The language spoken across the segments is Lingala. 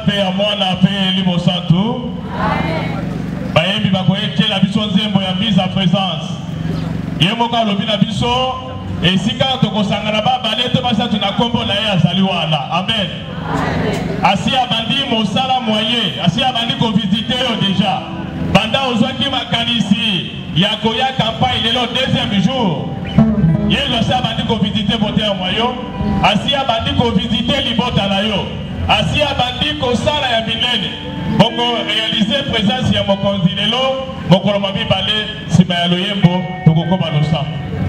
pe amwana pe limo santu. Bayembi bakoyeke la biso nzembo ya mise en présence. Yemoka lobi na biso esika tokosangana babale to basa tuna kombo na ye azali wana. Amen. Asi abandi mosala moyen, asi abandi ko visiter yo déjà. Banda ozwaki makanisi ya koya campagne lelo deuxième jour. Yelo asi abandi ko visiter bote ya moyo, asi abandi ko visiter libota na yo. Asi abandi ko sala ya milene. Bongo réaliser présence ya mokonzi lelo, mokolo mabi balé sima ya loyembo tokokoma losa.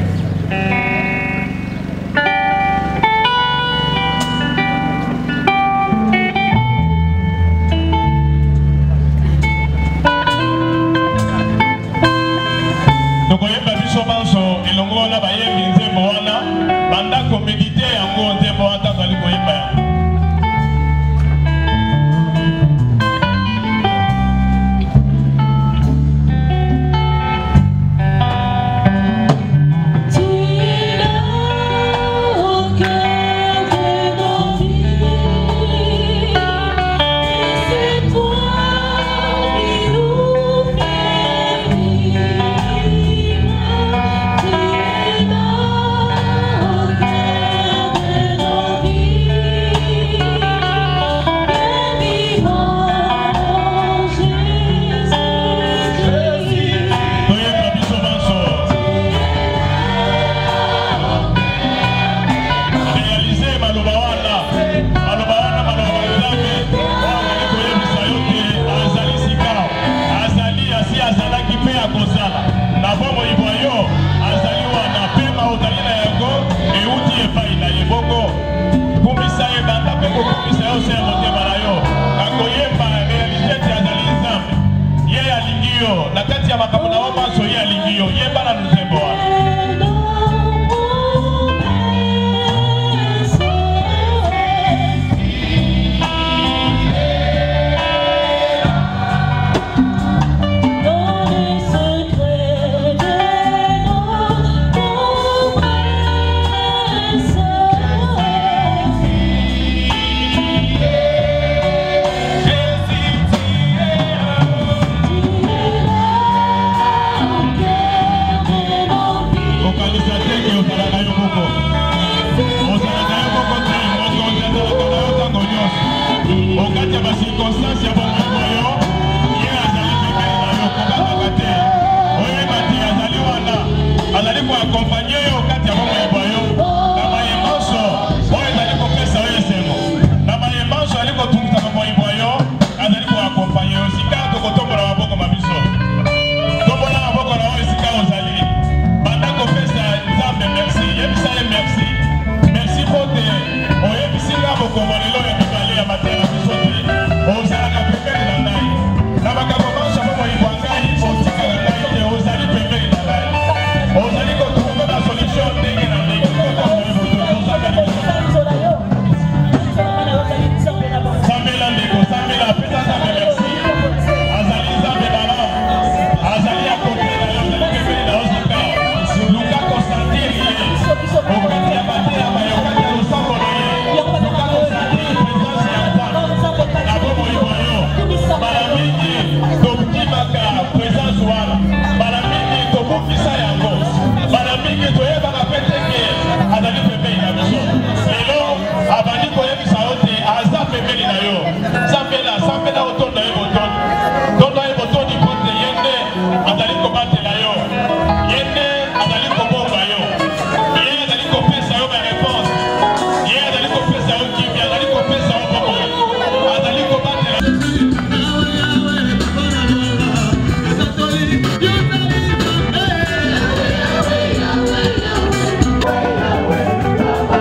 Tokoyemba biso banso elongo na bayembi nzembo wana banda ko méditer yango nzembo wana tali koyemba ya.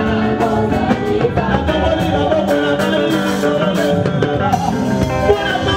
What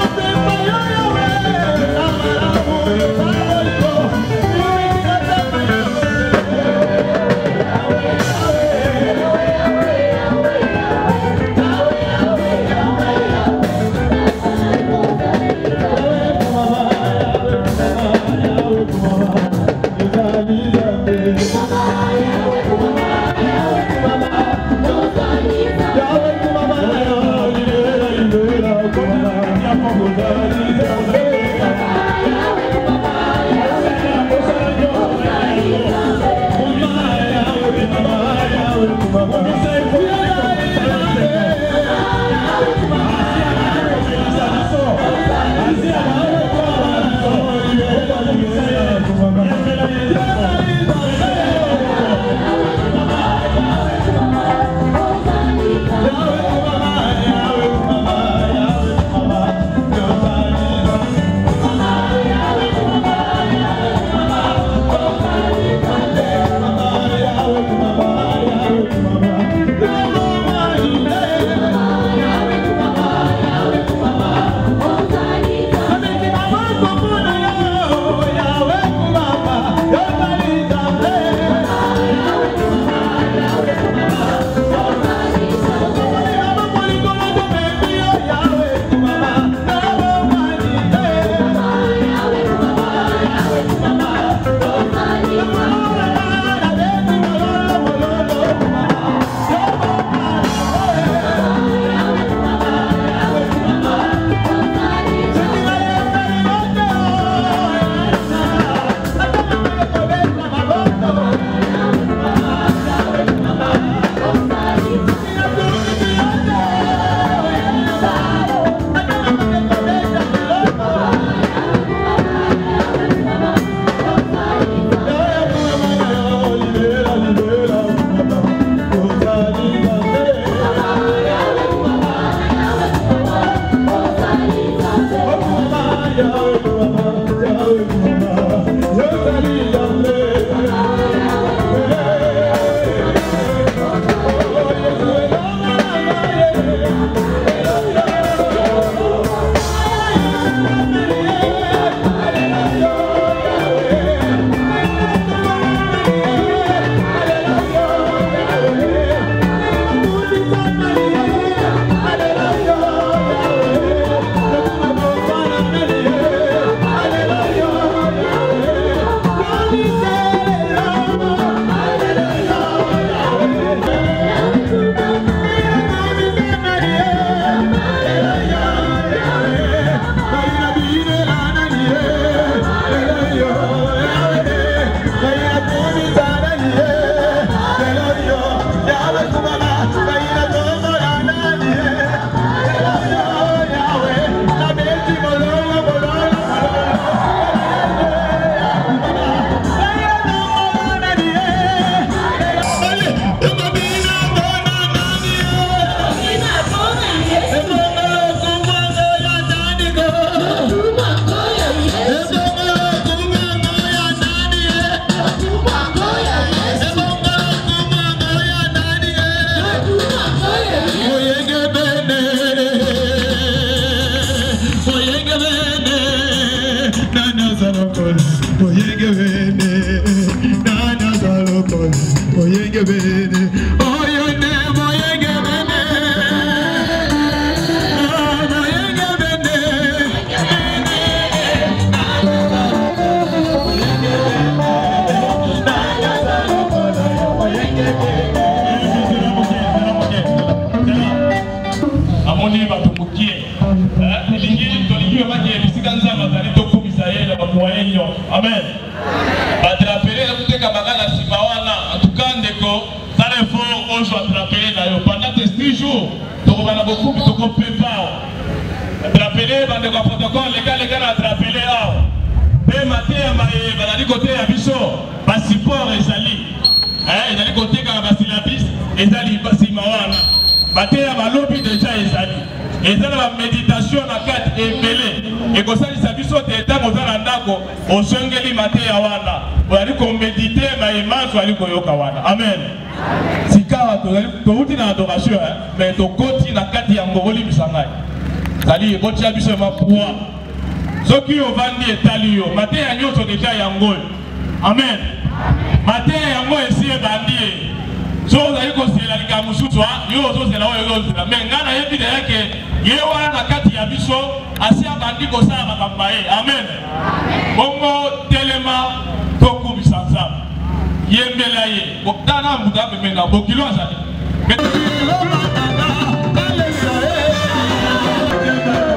Amen. Attraper kuteka magana simawana atukande ko tale fort ojo attraper na yo pendant ces 10 jours donc on a beaucoup de compépa attraper bande ko protocole légal attraper là pe maté ya maé bana côté ya biso passeport ezali ezali côté ka basilabis ezali basimawana maté ya balobi déjà ezali ezali la méditation na carte ebele et comme ça il biso te tango za ndako osengeli maté ya wana bali ko méditer ma image ali ko yoka wana amen sikawa to uti na adoration mais to koti na kati ya ngoboli bisangai kali botia biso ma poa soki o vandi etali yo maté ya nyoto déjà ya ngol amen maté ya ngol esi ebandi so zali ko sela likamusutwa yo zo sela oyo zo mais ngana yebi de yake yewa na kati ya biso asia bandi ko sa makamba amen bongo telema toku bisanza yembela ye bokdana muda bemena bokilo azali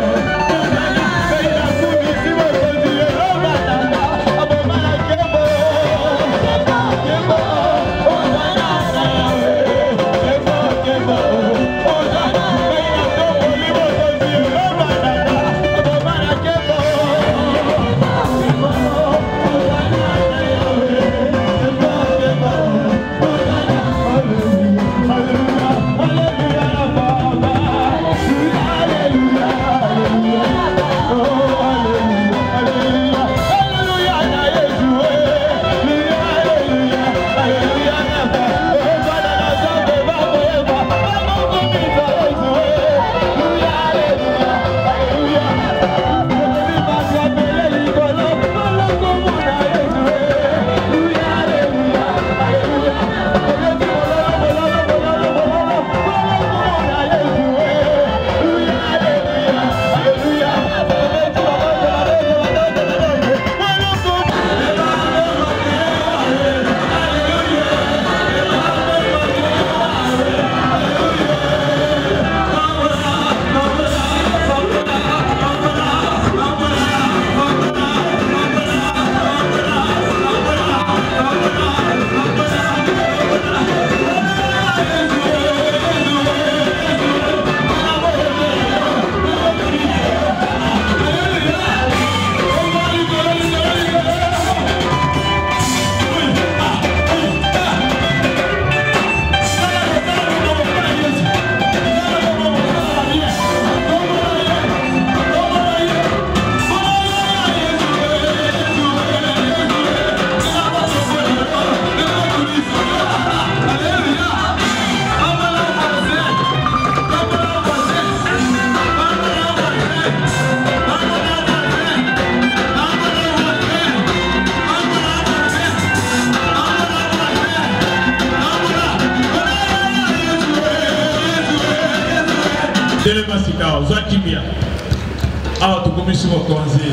ozwa kimia awa tokomisi mokonzi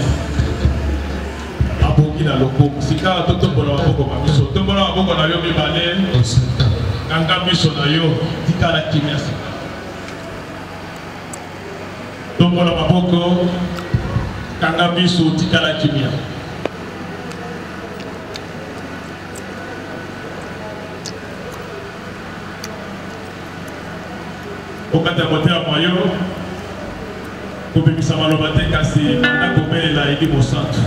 aboki na loboko sika totombola maboko na biso tombola maboko na yo mibale kanga biso na yo tikala kimia sika tombola maboko kanga biso tikala kimia okata motema moyo kobimisa maloba te kasi banda kobelela elimo santo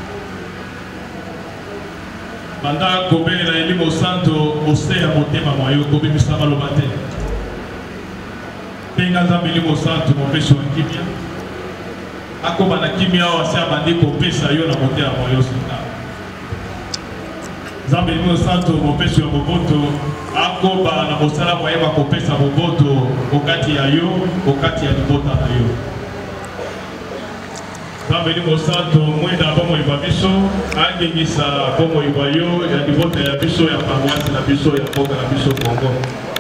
banda kobelela elimo santo oseya motema moyo kobimisa maloba te mpenga nzambe elimo santo mopesi wa kimia akoba na kimia oyo ase abandi kopesa yo na motema moyo sika nzambe elimo santo mopesi wa boboto akoba na mosala moyeba kopesa boboto okati ya yo okati ya libota na yo nzambe elimo santo mwenda bomoyiba biso angengisa bomoyiba yo ya libota ya biso ya paroisse na biso ya mboka na biso Kongo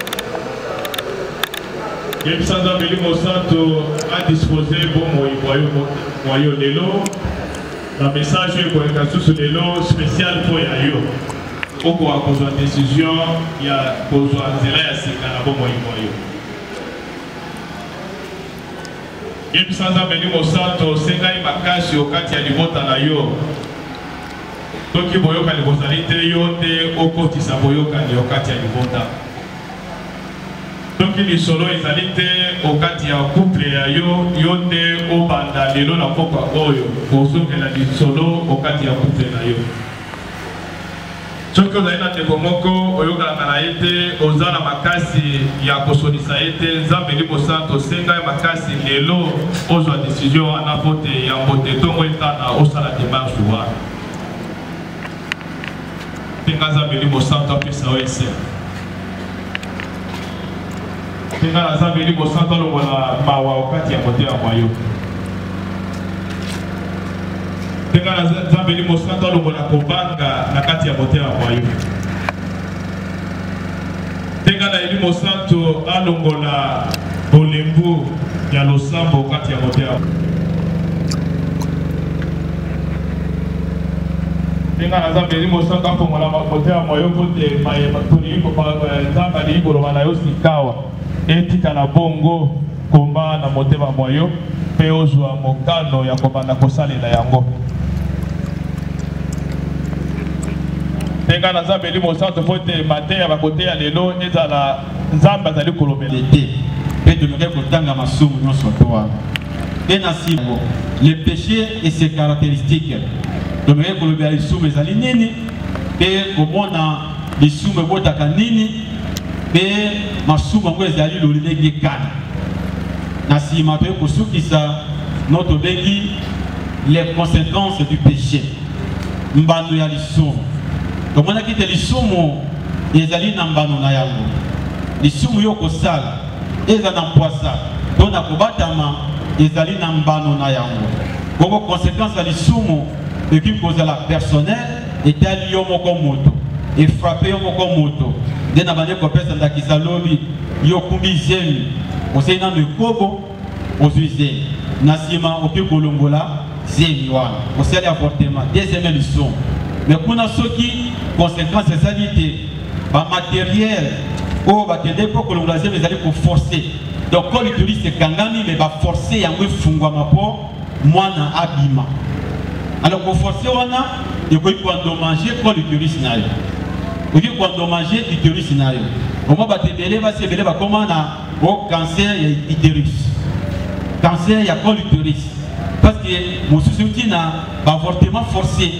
yebisa nzambe elimo santo adispose bomoyiba yo lelo na message oyo ekoleka susu lelo spécial mpo ya yo oko akozwa décision ya kozwa nzela ya sika na bomoyiba yo yebisa nzambe elimo santo osengai makasi okati ya libota na yo soki boyokani bozali te yo nde okotisa boyokani okati ya libota soki lisolo ezali te okati ya couple ya yo yo nde obanda lelo na mpoka oyo kozongela lisolo okati ya couple na yo soki ozali na ndeko moko oyokalaka na ye te oza na makasi ya kosonisa ye te nzambe elimo santo osengai makasi lelo ozwa décision wana po te ya mbote ntongo etana osala démarche wana mpenga nzambe elimo santo apesa yo ese mpenga na nzambe elimo santo alongola mawa okati ya motema mwa yo mpenga na nzambe elimo santo alongola kobanga na kati ya motema mwa yo mpenga na elimo santo alongola bolembu ya losambo kati ya motema mpenga na nzambe elimo santo afongola motema mwa yo po te nzambe alii koloba na yo sikawa etikala bongo komba na motema mwa yo mpe ozwa mokano ya kobanda kosalela yango mpenga na nzambe elimo santo po te mateya bakoteya lelo ezala nzambe azali kolobela te mpe tomeke kotanga masumu nyonso to wana mpe na nsima le péché et ses caractéristiques tomeke kolobela lisumu ezali nini mpe komona lisumu ebotaka nini mpe masumu yango ezali lolenge kani na nsima toye kosukisa no tobengi les conséquences du péché mbano ya lisumu tomonaki te lisumu ezali na mbano na yango lisumu yo kosala eza na mpwasa to na kobatama ezali na mbano na yango bongo conséquence ya lisumu ekoki kozala personnel etali yo moko moto efrape yo moko moto nde na bande kopesa ndakisa lobi yo kumbi zemi osei nano ekobo ozwi zemi na nsima okoki kolongola zemi wana osali avortement deuxième lisumu mais kuna soki conséquence ezali te bamatériel oyo bakende mpo kolongola zemi ezali koforce donc kol uterus ekangami me baforce yango efungwama mpo mwana abima alors koforce wana ekoki koendommage kol uterus na yo okoki koendommage uterus na yo omwa bato ebele basi ebele bakoma na cancer ya uterus cancer ya col uterus parce que mosusu ntina baavortement forcé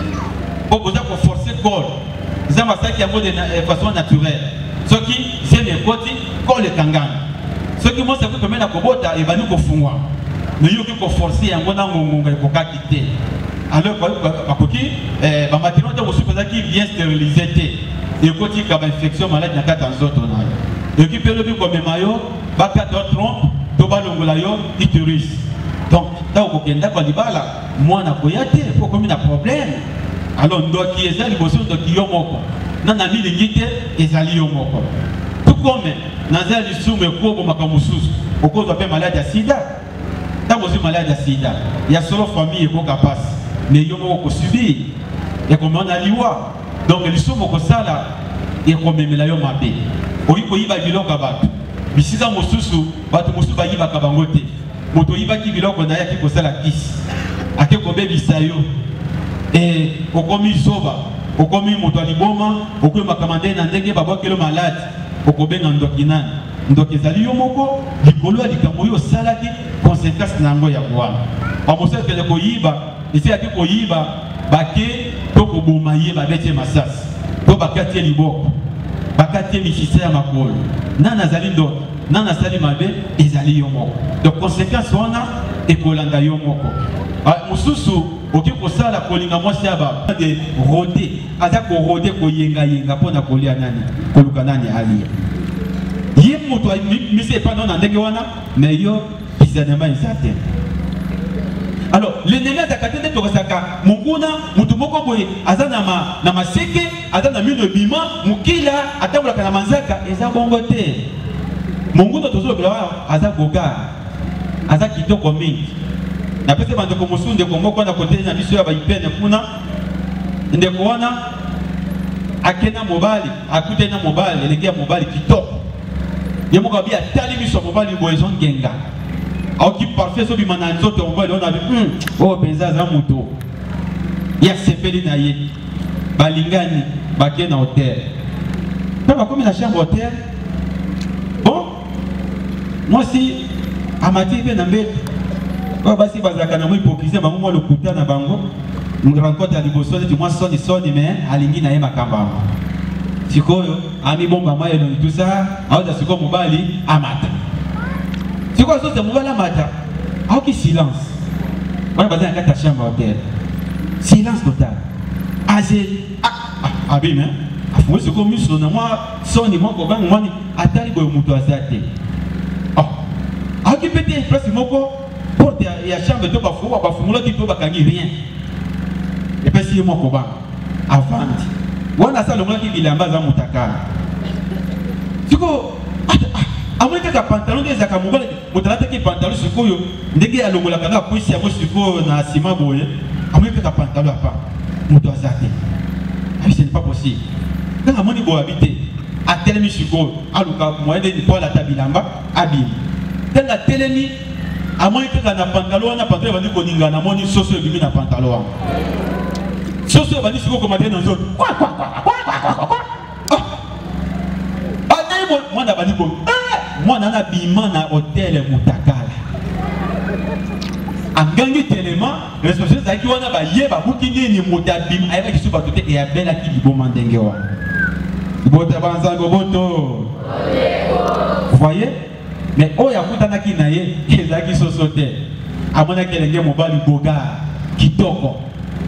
po boza koforce col nzambe asalaki yango de façon naturelle soki zemi ekoti col ekangami soki mosi akoki komena kobota ebandi kofungwa me yo okoki koforce yango na ngongonga ekokaki te alors bakoki bamateriau ntango mosusu ezalaki bien stérilisé te ekotika bainfection maladi na kati ya nzoto na yo ekoki mpe lobi komema yo bakata yo trompe to balongola yo uterus donc ntango kokenda kwa libala mwana koya te po komi na problème alors ndoki eza liboso ndoki yo moko nana milingi te ezali yo moko tout comme naza lisumu ekobomaka mosusu okozwa mpe maladi ya sida aussi malade à sida. Il y a solo famille qui passe. Mais il y a subir. Et comme on a liwa. Donc les sommes au sala et comme même la yoma bé. Oui, il va biloko abatu. Bisiza mosusu, batu mosusu ba yiba kabangote. Moto yiba ki biloko na ya ki kosala kisi. Ake kobe bisayo. Et okomi soba, okomi moto aliboma, okomi makamande na ndenge babo kelo malade. Okobe na ndokinani. Ndoki ezali yo moko likolo ya likambo yo salaki conséquence na ngo ya bwana. Ba mosala kele ko yiba, esi ake ko yiba, bake to ko boma ye ba bete masasi. To bakati liboko. Bakati michisa ya makolo. Nana zali ndo, nana sali mabe ezali yo moko. Donc conséquence wana ekolanda yo moko. Mususu oki kosala kolinga mwasi aba de rôder, aza ko rôder ko yenga pona kolia nani, koluka nani alia. Yé moto mise pas dans ndenge wana, mais yo bizanema ezate. Alors l'ennemi a zakate to kasaka munguna mutu moko boye azana na maseke azana mino bima mukila atamula kana manzaka eza bongo te. Munguna tozo bela aza goga aza kitoko mingi. Na pese bande ko musunde ko moko na kote na biso ya ba ipene kuna ndeko wana akena mobali akute na mobali elekia mobali kitoko. Yemo ka bia tali biso mobali boyezon genga. Aoki parfait so bimana nzoto mobali on a vu oh benza za moto. Ya sepeli na ye. Balingani baké na hôtel. Papa comme la chambre hôtel. Bon moi si amati pe na mbete. Ba basi bazaka na mo hypocrisie bango mo lokuta na bango. Mu rencontre à liboso tu moi soni mais alingi na ye makamba. Sikoyo ami bomba maye no tout ça aoza siko mobali amata. Sikoyo so se mobali amata. Aoki silence. Wana bazana kata chambre hôtel. Silence total. Azé abime hein. Afuwe siko miso na moi soni mo ko bang moni atali boyo muto azate. Oh. Aoki pété place moko porte ya chambre to bafuwa bafumula ki to bakangi rien. Et puis si mo ko bang avant wana sa longa ki bilamba za mutakana siko amweka ka pantalon de za kamugala mutalata ki pantalon siko yo ndenge ya longola kanga kwisi ya siko na sima boye amweka ka pantalon apa muto azate ah ce n'est pas possible quand amoni bo habiter a telemi siko aluka moyen de pour la tabilamba abi tanga telemi amweka na pantalon na pantalon bandi ko ninga na moni soso bimi na pantalon soso bandi siko ko matin dans zone quoi moi na bandi ko moi na bima na hôtel mutakala angangi tellement responsable zaki wana ba yeba bukini ni mutabim ayeba kisu ba tote ya bela ki liboma ndenge wa bota banza go boto vous voyez mais oya kutana ki na ye ezaki sosote amona kelenge mobali boga kitoko.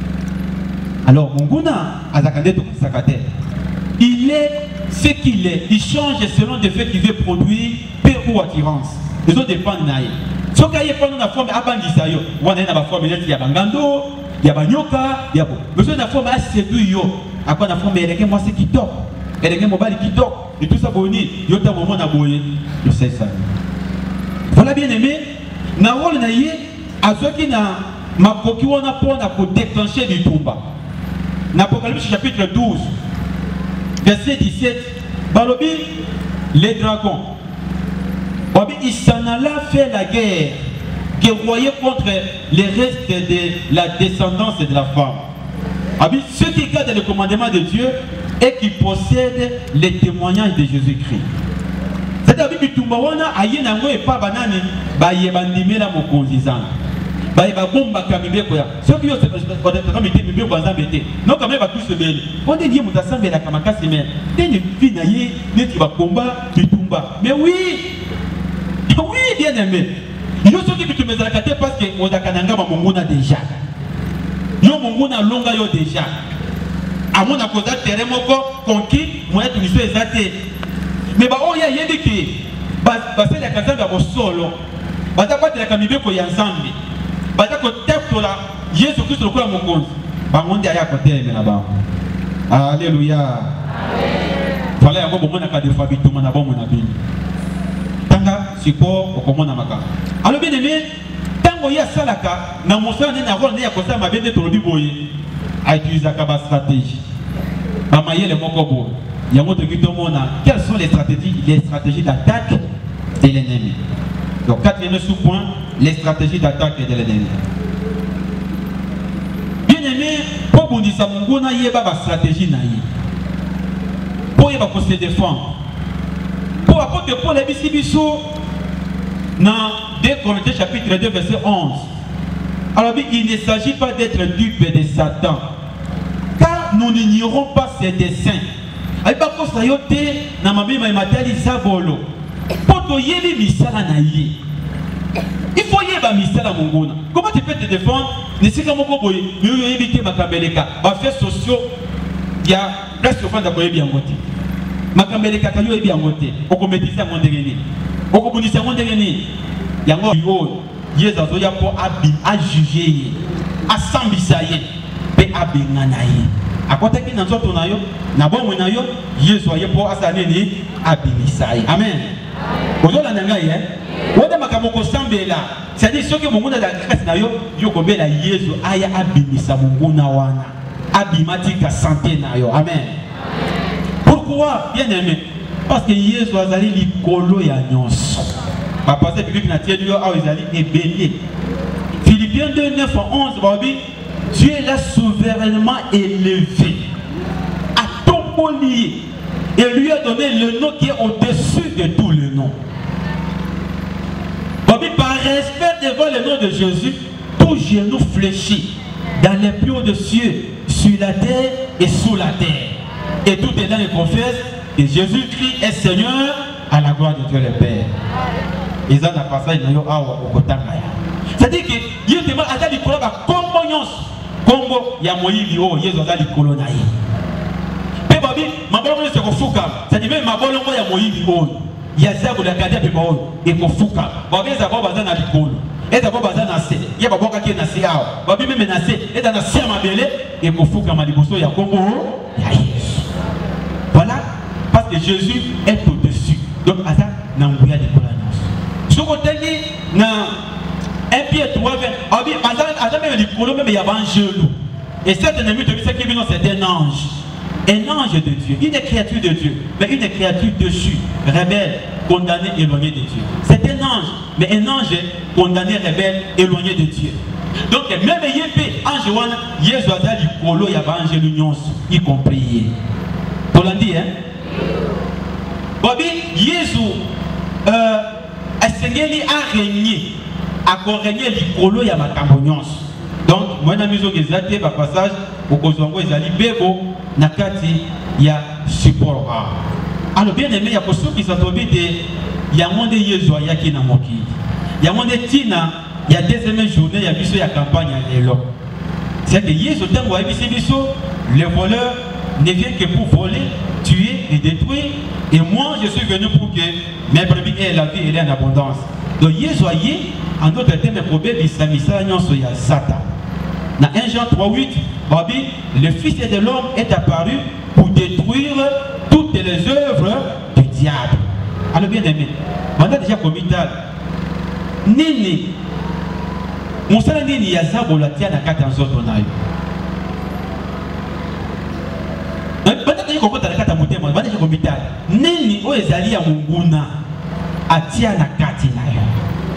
Alors munguna azakande to sakate il est ce qu'il est, il change selon des faits qu'il veut produire paix ou attirance. Les autres dépendent de naïe. Ce qu'il y a pendant la forme abandissa yo, on a une forme il y a bangando, il y a banyoka, il y a bon. Mais la forme a séduit yo, à quoi la forme elle est moi c'est qui top, elle est mobile qui top et tout ça boni, yo ta moment na boye, je sais ça. Voilà bien aimé, na rôle naïe, à ceux qui na makoki wana pona pour déclencher du tomba. N'Apocalypse chapitre 12. Verset 17, Balobi, les dragons, ils s'en allaient faire la guerre, guerroyer contre les restes de la descendance de la femme. Ceux qui gardent le commandement de Dieu et qui possèdent les témoignages de Jésus-Christ. C'est-à-dire que tout le monde a eu un peu de banane, il y a un la mokonzizan. Bah il va bomba kamibé quoi. Ceux qui ont peut-être mis des bébés dans embêté. Non quand même va tous se mêler. On dit muta sambe la kamaka semaine. Tene finaye ne qui va combat bitumba. Mais oui. Oui bien aimé. Yo ceux qui tu me zakate parce que on a kananga mongona déjà. Yo mongona longa yo déjà. À mon akoza terrain moko conquis moyen de l'histoire exacte. Mais bah on y a yédi qui bah c'est la kasanga bo solo. Bah ta pas de la kamibé ko ensemble. Badako teptola Jésus Christ le quoi mon compte. Bangonde aya côté mais là-bas. Alléluia. Amen. Voilà yako bomona ka de fois bituma na bomo na bini. Tanga siko okomona maka. Alors bien aimé, tant tango ya salaka na mosala ne na rôle ya kosa mabende to lobi boye a utiliser ka stratégie ba mayele moko bo yango to kitomona quelles sont les stratégies d'attaque de l'ennemi. Donc quatrième sous-point, les stratégies d'attaque de l'ennemi. Bien aimé, pour bondisa munguna yeba ba stratégie na yi. Pour yeba ko se défendre. Pour apporter pour les bisibiso dans 2 Corinthiens chapitre 2 verset 11. Alors il ne s'agit pas d'être dupe de Satan, car nous n'ignorons pas ses desseins. Il faut y avoir misala mongona. Comment tu peux te défendre? Ne sais pas comment nous éviter makambeleka. Affaires sociaux, il y a presque au fond de la bien voté. Makambeleka kayo est bien voté. On commettait à mon dernier. On commettait à mon dernier. Il y a un yo. Yes, azoya pour à juger, à s'ambisayer, et à benganaye. À côté qui n'a pas ton ayo, n'a pas mon ayo, yes, soyez pour assaner à benisaye. Amen. Aujourd'hui, la nangaye, on a makamoko sambela. C'est-à-dire ceux qui m'ont dit la grâce nayo, yo kobe la yesu aya abimisa munguna wana, abimatika santé nayo. Amen. Pourquoi, bien aimé? Parce que yesu azali likolo ya nyonso. Parce que Philippiens 2, 9 à 11, Dieu l'a souverainement élevé à ton lié et lui a donné le nom qui est au-dessus de tous les noms. Par respect devant le nom de Jésus, tout genou fléchit dans les plus hauts de cieux, sur la terre et sous la terre. Et tout est là et confesse que Jésus-Christ est Seigneur à la gloire de Dieu le Père. Ils ont un passage dans le c'est-à-dire que Dieu demande à ta likolo ba kombo nyonso kombo ya moyibi o yezo za likolo na ye pe babi mabolo se kofuka c'est-à-dire même mabolo ya moyibi o ya zabu la kadia pe bao e kofuka babi za ba bazana likolo et za ba bazana se ye ba boka ki na se awa babi même na se et na se mabele e kofuka maliboso ya kombo ya Yesu. Voilà parce que Jésus est au-dessus. Donc asa na nguya likolo. Un pied 3 et cet ennemi de c'est un ange. Un ange de Dieu, une créature de Dieu, mais une créature dessus, rebelle, condamnée, éloignée de Dieu. C'est un ange, mais un ange condamné, rebelle, éloigné de Dieu. Donc même yépé, ange wana, Yesu azali kolo ya ba ange nyonso, y compris. Pour l'andi hein. Bobby, Yesu Seigneur a régné, a régné l'icolo ya makambo nyonso. Donc, moi na miso gezate ba passage au kozongo ezali bebo nakati ya support. Alors bien aimé ya koso ki satobi de ya monde Yesu ayaki na mokili. Ya monde tina ya deuxième journée ya biso ya campagne ya lelo. C'est que Yesu tango a biso le voleur ne vient que pour voler, tuer et détruire. Et moi, je suis venu pour que mes brebis aient la vie et l'aient en abondance. Donc, Jésus a dit, en d'autres termes, dans 1 Jean 3,8, le Fils de l'homme est apparu pour détruire toutes les œuvres du diable. Alors, bien aimé, on a déjà commis tal. Nini, mon salaire nini yazabo la tia na kata nzoto nayo. Nini o ezali ya munguna atia na kati na yo.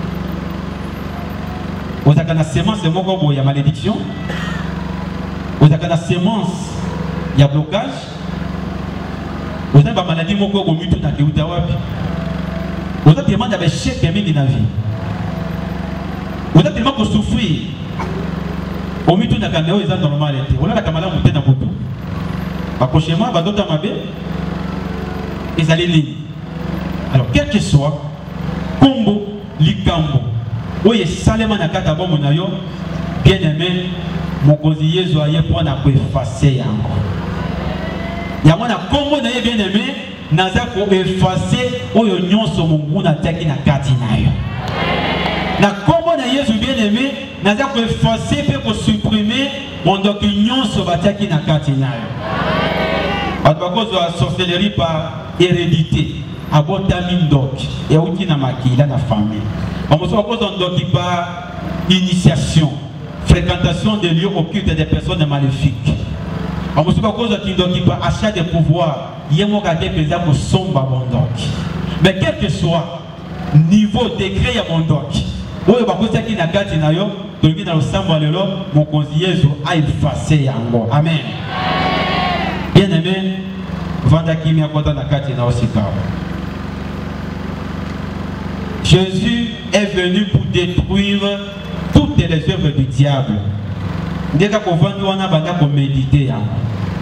Ozaka na semence moko bo ya malédiction. Ozaka na semence ya blocage. Ozaka ba maladie moko bo mutu na keuta wapi. Ozaka demande ba chèque mingi na vie. Ozaka tellement ko souffrir. O mutu na kameo eza normal ete. Olala kamala mutu na butu. Accrochez-moi, va d'autres mabé. Ils allaient lignes. Alors, quel que soit, Combo, Likambo, Oye, Salema Nakata Bomonayo, bien aimé, mon conseiller Zoye pour effacer encore. Yamana Combo naye bien aimé, Naza pour effacer, Oyo Nyon Somongu na Taki na Katinayo. Na Combo naye bien aimé, Naza pour effacer, pour supprimer, mon opinion sur Bataki na Katinayo. À cause de la sorcellerie par hérédité. abotami ndoki et outi na makila na famille. On se cause ndoki par initiation, fréquentation des lieux occultes des personnes maléfiques. On se cause ndoki par achat de pouvoir. Yemo gade pesa ko somba bondoki. Mais quel que soit niveau degré ya bondoki, oyo bakosa ki na kati na yo, toki na losambo lelo mon conseiller a effacé yango. Amen. Bien aimé, vanda kimi akota na kati na osika. Jésus est venu pour détruire toutes les œuvres du diable. Ndeka ko vandi wana banda ko méditer yango.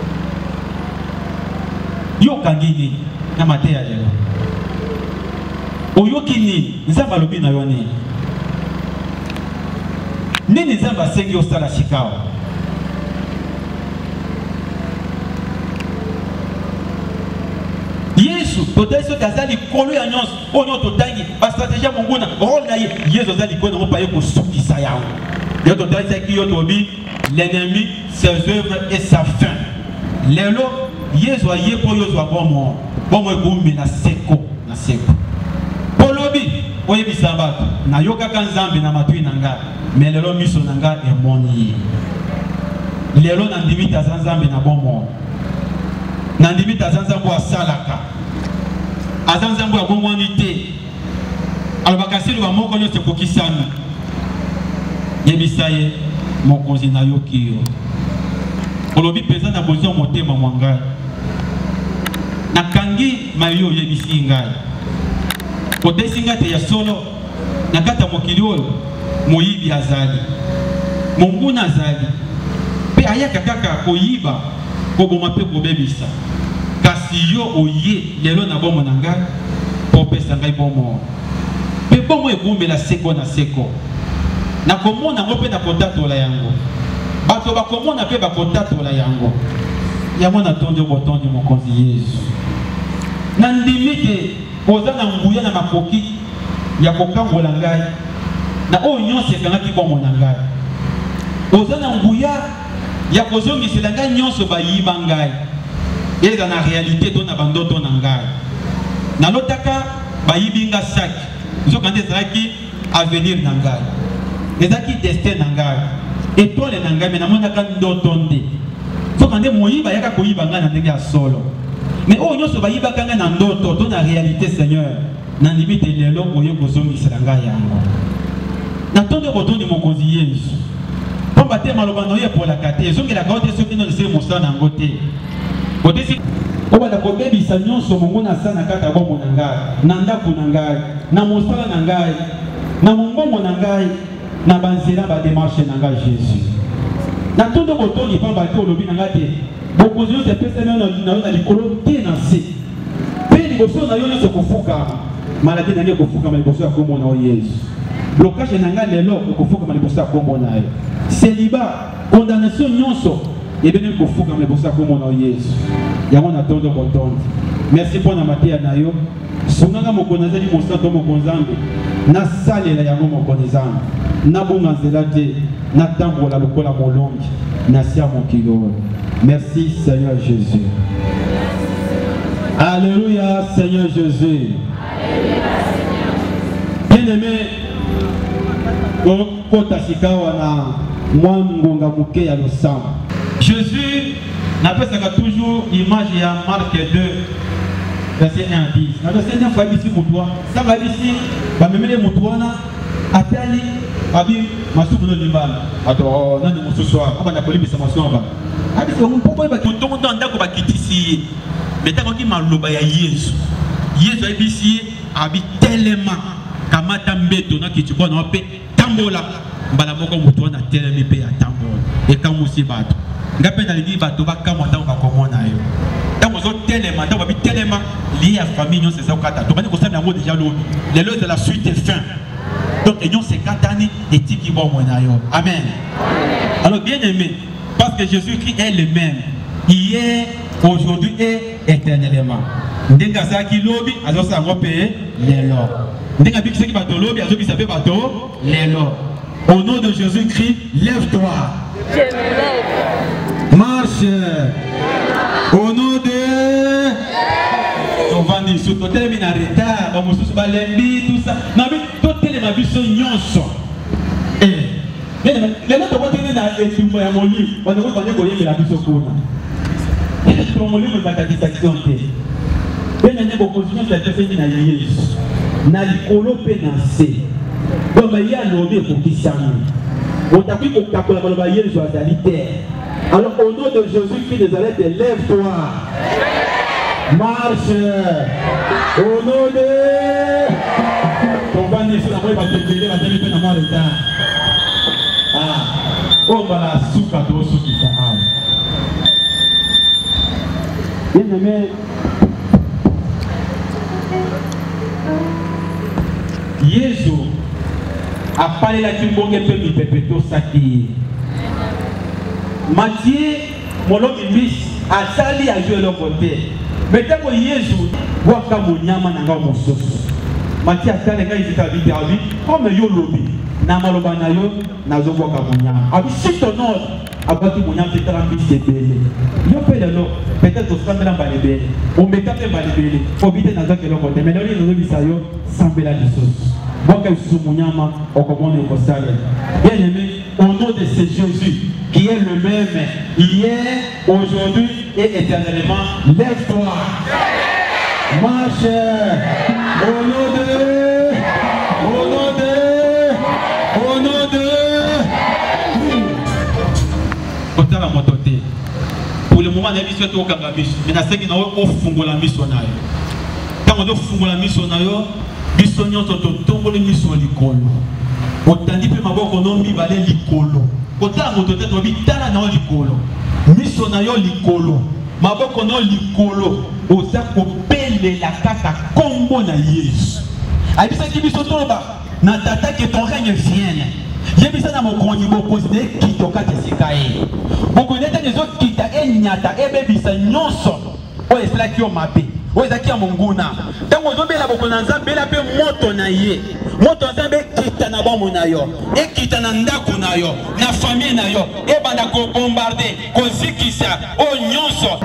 Yo kangini na mateya lelo. Oyokini nzamba lobi na yo nini? Nini nzamba sengi osala shikao? Yesu toteso tazali kolo ya nyonso oyo totangi ba stratégie monguna rôle na ye Yesu azali kona mopa ye ko sukisa yango. Yo totalisa ki yo tobi l'ennemi, ses œuvres et sa fin. Lelo Yesu aye po yo zwa bomo ekumbi na seko na seko. Polobi oye bisabato na yoka kanzambe na matui nanga mais lelo miso nanga emoni. Lelo na ndimita zanzambe na bomo. Na ndimita zanzambo asalaka. Azanzambo abongwani te. Alobakasiri wa moko nyote kokisana. Yebisaye mokonzi na yoki yo. Olobi pesa na bozo motema mwangai. Na kangi mayo yebisi ngai. Kodesi ngate ya solo na kata mokili oyo moyibi azali. Monguna azali. Pe ayaka kaka koyiba koboma pe kobebisa. Kasi yo oye lelo na bomo na ngai po pesa ngai bomo. Pe bomo ekumbela seko na seko. Na komona ngope na kontatola yango. Bato bakomona pe bakontatola yango. Yango na tondi botondi mokonzi Yesu. Na ndimike oza na nguya na makoki ya kokangola ngai. Na oyo nyonso ekangaki bomo na ngai. Oza na nguya ya kozongisela ngai nyonso bayiba ngai. Eza na réalité to na bandoto na ngai. Na lotaka bayibi nga saki. Nzokande ezalaki avenir na ngai. Ezaki destin na ngai. Étoile na ngai me namonaka ndoto nde. Nzokande moyiba yaka koyiba ngai na ndenge ya solo. Mais oyo nyonso bayibaka ngai na ndoto to na réalité Seigneur. Na limite lelo oyo kozongisela ngai yango. Na tondo botondi mokonzi Yesu. Pomba te maloba no ye pola kate. Zongela kaote soki no se musa na ngote. Kodesi oba da kobebisa nyonso mongona sana kata bomo na ngai, na ndako na ngai, na mosala na ngai, na mongongo na ngai, na banzela ba démarche na ngai Jésus. Na tondo botondi pamba te olobi na ngai te. Bokonzi yo te pesa na likolo te na se. Pe liboso na yo nyonso kofuka. Maladi na ngai kofuka liboso ya kombo na Yesu. Blocage na ngai lelo kofuka liboso ya kombo na yo. Célibat, condamnation nyonso et bien kofuka liboso ya kombo na Yesu. Yango na tondo botondi. Merci pour na mateya na yo. Sunganga mokonazali mosanto mokonzambe. Na salela yango mokonzambe. Na bonga nzela te. Na tambola lokola molongi. Na sia mokilo. Merci Seigneur Jésus. Alléluia Seigneur Jésus. Bien-aimé, kota sikawa na mwangonga muke ya losambo. Jésus n'appelle toujours l'image ya Marc 2 verset 1 à 10. Na verset 9 fois ici mutwa. Ça va ici ba memele mutwana atali abi masuku no limbala. Ato nani mususwa aba na kolibisa masomba. Abi so mpopo ba kitongo ndako ba kitisi. Metako ki maloba ya Yesu. Yesu abisi abi tellement kamata mbeto na kitiko na pe tambola mbala moko mutwana telemi pe ya tambola. E kamusi bato. Ngape na lingi bato bakamwa ntango bakomona yo. Ntango zo telema ntango babi telema lié à famille nyonso eza okata. To bani kosala yango déjà lobi. Lelo de la suite et fin. Donc nyonso c'est katani etiki bon mona yo. Amen. Alors bien aimé, parce que Jésus-Christ est le même hier, aujourd'hui et éternellement. Ndenga saki lobi azosa yango pe lelo. Ndenga bikisaki bato lobi azobisa pe bato lelo. Au nom de Jésus-Christ, lève-toi. Je me lève. Marche. Au nom de... dit surtout tellement en retard, on se balembi tout ça. Mais tout tellement biso nyonso. Les autres vont tenir dans les films à mon livre. On ne va pas dire la biso kuna. Mon livre va satisfaction. Bien les oppositions ça fait na Yesu. Na likolo penancer. Donc il y a l'objet pour qui ça. On t'a pris pour capola pour le Yesu azalité. Alors au nom de Jésus-Christ de Nazareth, lève-toi. Marche. Au nom de... On va naître sur la voie, il va te péler, va te mettre dans le retard. Ah. On va la souka de ce qui s'arrête. Bien aimé. Jésus a parlé la Kimbongue et puis Pépéto Saki. Matthieu, mon homme a sali à jouer de l'autre côté. Mais tant que Jésus voit comme on y a mon sauce. Matthieu a sali à jouer à lui comme yo lobby. Namaloba na yo nazo voit comme on y a. Abi si ton nom a battu mon âme, c'est un peu belé. Yo peut le peut-être au centre dans les belé. On met quand même les belé. Faut vite dans que l'autre côté. Mais là il nous dit ça yo sans bela de sauce. Moi que sous mon âme on commence au salaire. Bien aimé, au nom de ce Jésus qui est le même hier, aujourd'hui et éternellement, lève-toi, marche, au nom de, Kota la mototé. Pour le moment, on a mis sur le Kangabis, mais on a dit qu'on a la mission. Quand on a fait la mission, bisonyo toto tombole mission likolo. Otandi pe maboko no mi balé likolo. Kota mototé to bitala na likolo. Mission na yo likolo. Maboko no likolo. Oza ko pele la kaka kombo na Yesu. Abisa ki biso toba na tata que ton règne vienne. Yebisa na mokonzi bokozé ki tokate sikae. Bokoneta les autres qui ta enyata ebebisa nyonso. O esla ki o mabe. Oezaki ya monguna. Tango zobela bokona nzambe la pe moto na ye. Moto nzambe kita na bomo na yo. E kita na ndako na yo, na famille na yo. E banda ko bombarder, ko zikisa, o nyonso.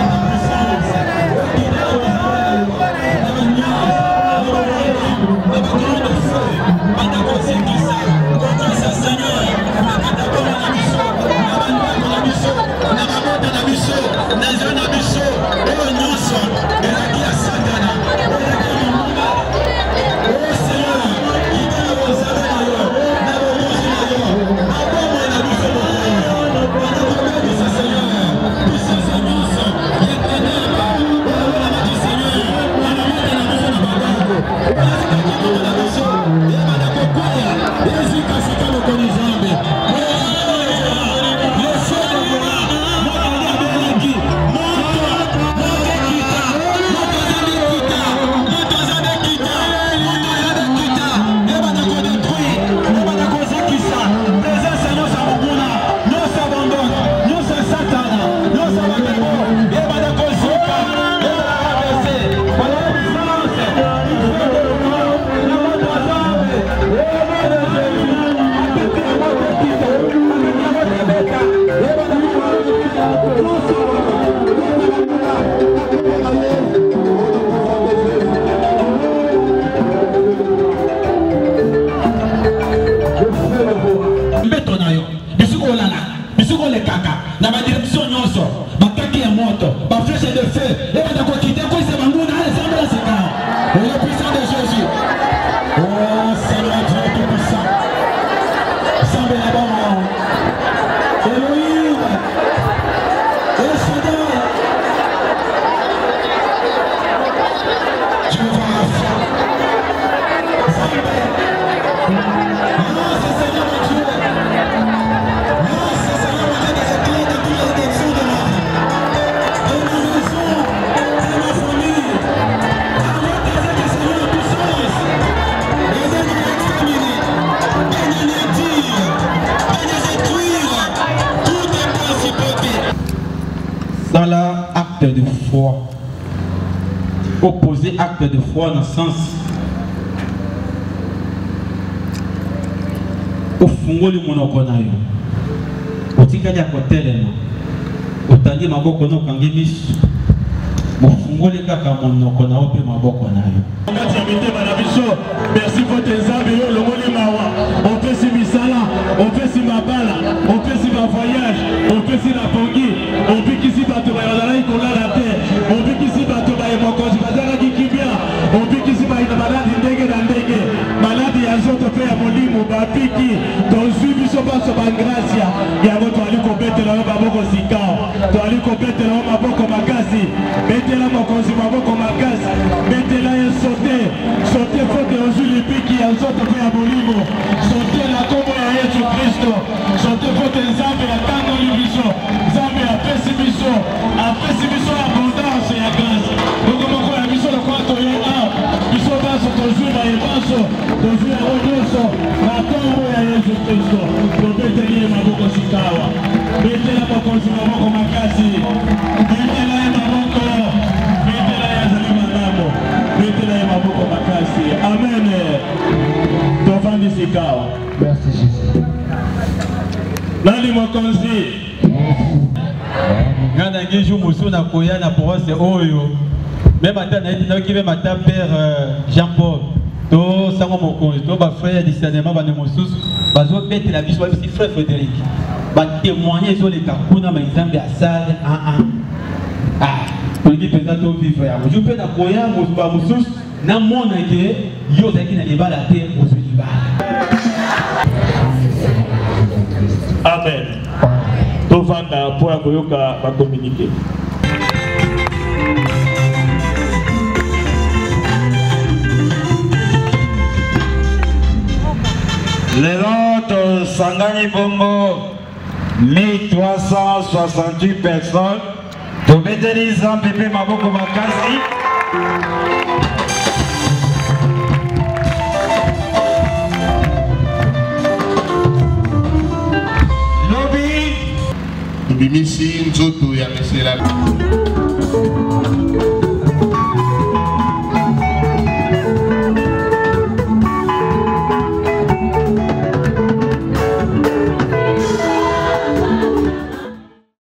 Dans l'acte de foi, opposer acte de foi dans le sens au fond du monoconayo, au tika ya kotelema, au tandi maboko no kangemis, bofungoli kaka monoko na ope maboko na yo. Merci pour tes amis, le monde mawa. On fait si misala, on fait si mabala, on fait si ma voyage, on fait si la pongi, on fait qu'ici bateau va y qu'on a la terre, on fait qu'ici bateau va y mon cause, qui kibia, on fait qu'ici va y la maladie ndege na ndege, maladie ya zoto pe ya molimo bapiki, ton suivi so pas so bangracia, ya go to ali ko bete la maboko sikao, to ali ko bete la maboko makasi, bete la mokozi maboko makasi, bete la sauter, sauter faute aujourd'hui les pics ya zoto pe ya molimo, sauter la combo ya Yesu Kristo, sauter faute nzambe ya tango libiso, nzambe ya pesibiso, abondance ya grâce. Donc moko ya biso le kwato ya biso baso tozwi ba yebaso, tozwi ya odoso, la combo ya Yesu Kristo. Tobete ni maboko sikawa. Bete la mokozi maboko makasi. Bete la maboko. Bete la ya zali madamo. Bete la maboko makasi. Amen. Tovandi sikawa. Merci Jésus. Nani mokonzi? Ngana ngeju musu na koya na province oyo. Même ata na eti na ki même ata père Jean-Paul. To sango mokonzi to ba frère discernement ba ne mususu bazo bete la biso aussi frère Frédéric. Ba témoigner sur les kakuna ma nzambe ya sale pour dire peut-être to vivre ya. Je peux na koya musu ba mususu na mona ke yo zaki na libala te ozo libala. Amen. Tovanda pour akoyoka ba communiquer. Les autres Sangani Bongo, 1368 personnes. Tobeteliza Pepe Maboko Makasi. Lobby. Tubimisi nzoto ya mesela.